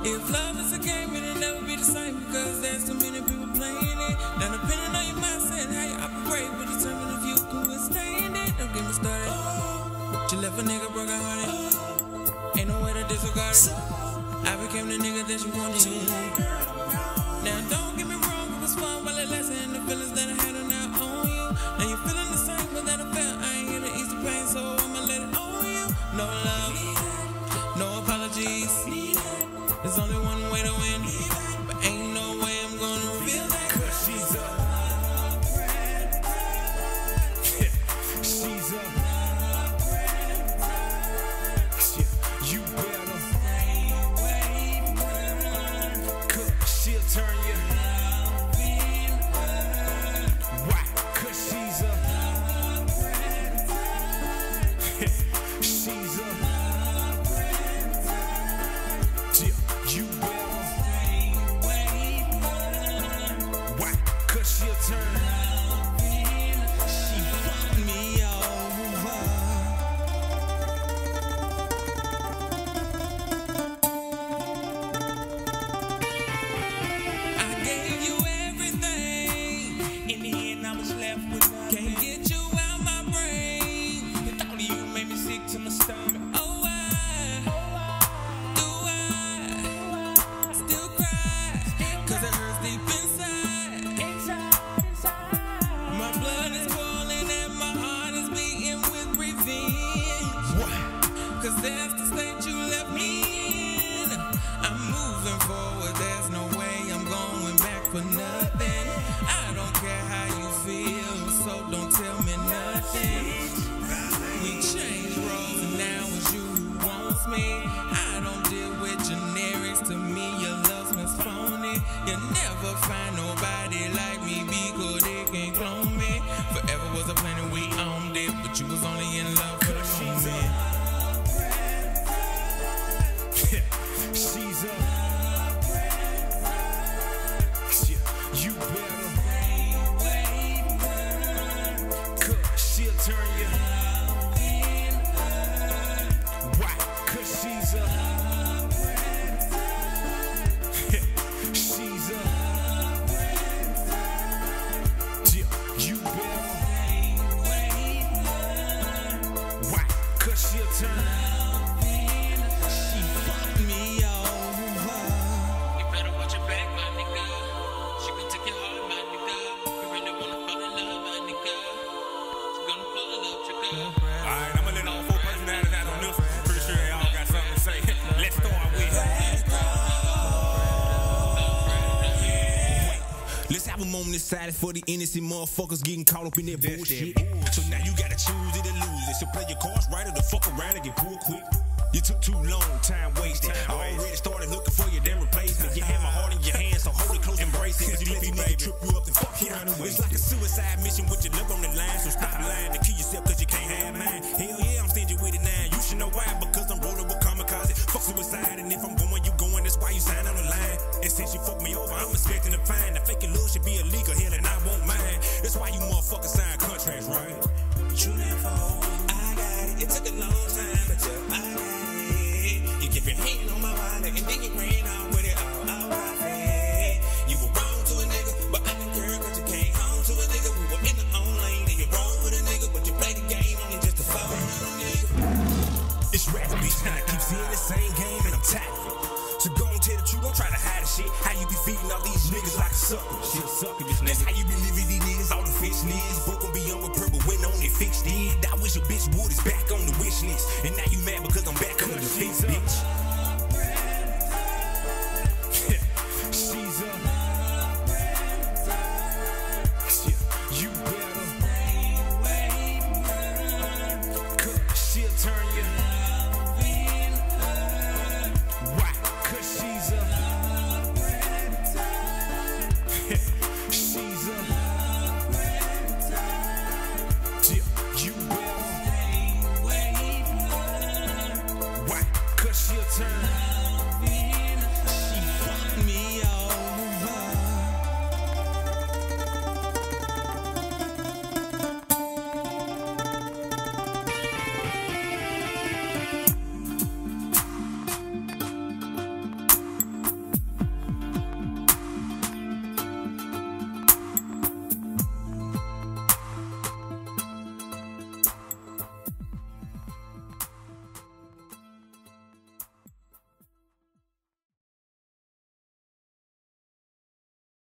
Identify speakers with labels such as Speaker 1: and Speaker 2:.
Speaker 1: If love is a game, it'll never be the same because there's too many people playing it. Now depending on your mindset, how you operate will determine if you can withstand it. Don't get me started. You left a nigga broken hearted. Ain't no way to disregard it. I became the nigga that you wanted. Now don't get me wrong, it was fun while it lasted, and the feelings that I had are now on you. Now you feeling the same, but that I felt I ain't here to ease the pain, so I'ma let it on you. No love, no apologies. There's only one way to win, but ain't no way I'm gonna reveal that.
Speaker 2: Cause she's a she's a you better cause she'll turn you. Why? Cause she's a she's a you better. Why? Cause she'll turn. She fucked me over.
Speaker 1: I gave you everything. In the end, I was left with nothing. Can't get you out my brain. The thought of you made me sick to my stomach. Oh, why do I still cry? Cause it hurts deep inside. My blood is boiling and my heart is beating with revenge. Cause that's the state you left me in. I'm moving forward, there's no way I'm going back for nothing. I don't care how you feel, so don't tell me nothing. We changed roles and now it's you who wants me. I don't deal with generics, to me your love smells phony. You'll never find nobody like me because they can't clone me. Forever was a plan and we owned it, but you was only in love for the moment.
Speaker 2: She's a you better cause she'll turn you. Why? Cause she's a she's a you better. Why? Cause she'll turn. She fucked me over.
Speaker 1: You better watch your back, my nigga. She gon' take your heart, my nigga. You really wanna fall in love, my nigga. She gonna pull a love trigger.
Speaker 2: Alright, I'ma let all four personalities out on this. Pretty sure they all got something to say. Let's start with. Let's have a moment of silence for the innocent motherfuckers getting caught up in that bullshit. So now you gotta choose it or lose it. So play your cards right or the fuck around and get pulled quick. You took too long, time wasted. I already started looking for your damn replacement. You had my heart in your hands, so hold it close, embrace it. Cause you let me nigga trip you up and fuck you down the way. It's like a suicide mission with your love on the line. So stop lying to kill yourself cause you can't have mine. Hell yeah, I'm stingy with it now. You should know why, because I'm rolling with kamikaze. Fuck suicide, and if I'm going, you going. That's why you sign on the line. And since you fucked me over, I'm expecting to find that faking love should be illegal. Hell, and I won't mind. That's why you motherfuckers sign contracts, right? You never hold. I got it. It took a long time, but I got it. You kept your hand on my wallet, and then you ran out with it all. Alright. You were wrong to a nigga, but I didn't care cause you came home to a nigga. We were in the own lane, and you're wrong with a nigga, but you played the game only just to fall on a nigga. It's rap, bitch, and I keep seeing the same game, and I'm tired of it. So go and tell the truth, don't try to hide the shit. How you be feeding all these niggas like a sucker? Shit, sucker, this nigga. That's how you be living these niggas, all the fish niggas. Broken beyond with purple, went on and fixed it. I wish a bitch would is back on the wish list. And now you mad because I'm back on the fence, bitch. She's a you better cause she'll turn you. Why? Cause she's a she's a you better. Why? Cause she'll turn.